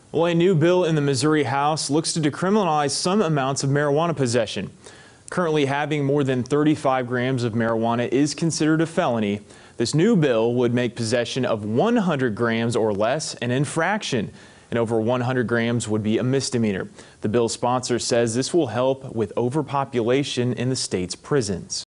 Well, a new bill in the Missouri House looks to decriminalize some amounts of marijuana possession. Currently, having more than 35 grams of marijuana is considered a felony. This new bill would make possession of 100 grams or less an infraction, and over 100 grams would be a misdemeanor. The bill's sponsor says this will help with overpopulation in the state's prisons.